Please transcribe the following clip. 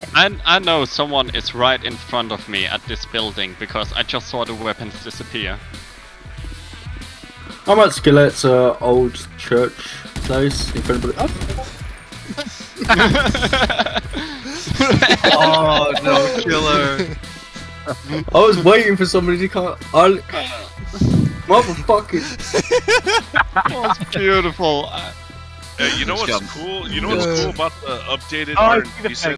I know someone is right in front of me at this building because I just saw the weapons disappear. I'm at Skillet's old church place in front of the. Oh no, killer! I was waiting for somebody to come. Motherfucker! That was beautiful. You know what's cool? You know what's cool about the updated Oh, I R&D see the set?